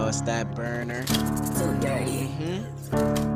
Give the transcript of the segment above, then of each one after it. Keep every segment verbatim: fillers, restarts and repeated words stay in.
know it's that burner. Too dirty. Mm-hmm.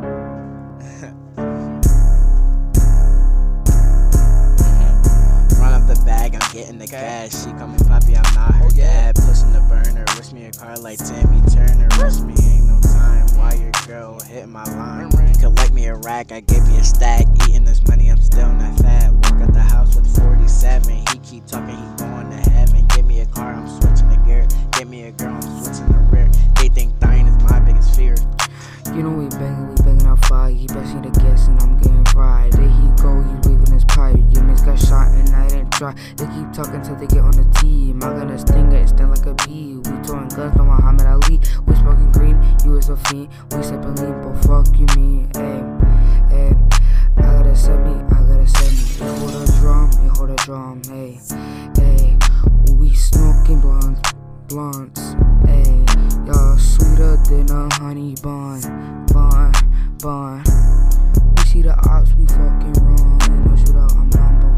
Bag, I'm getting the Okay. cash. She call me Poppy, I'm not her Oh, yeah. dad. Pushing the burner, wish me a car like Timmy Turner. Wish me ain't no time. Why your girl hit my line? Collect me a rack, I gave me a stack. Eating this money, I'm still not fat. Work at the house with forty-seven. He keep talking, he going to heaven. Give me a car, I'm switching the gear. Give me a girl, I'm switching the rear. They think dying is my biggest fear. You know we banging, we banging out fire. He passing the gas and I'm getting fried. There he go, he's waving his pipe. Your man's got shot and I didn't try. They keep talking till they get on the team. I got a stinger, it stand like a bee. We throwing guns like Muhammad Ali. We smoking green, you is a fiend. We sipping lean, but fuck you mean. Ay, ay, I gotta send me, I gotta send me. You hold a drum, you hold a drum. Hey, hey, we smoking blunts, blunts. Hey, y'all sweeter than a honey bun, bun, bun. We see the ops, we fucking run. And no shootout, I'm number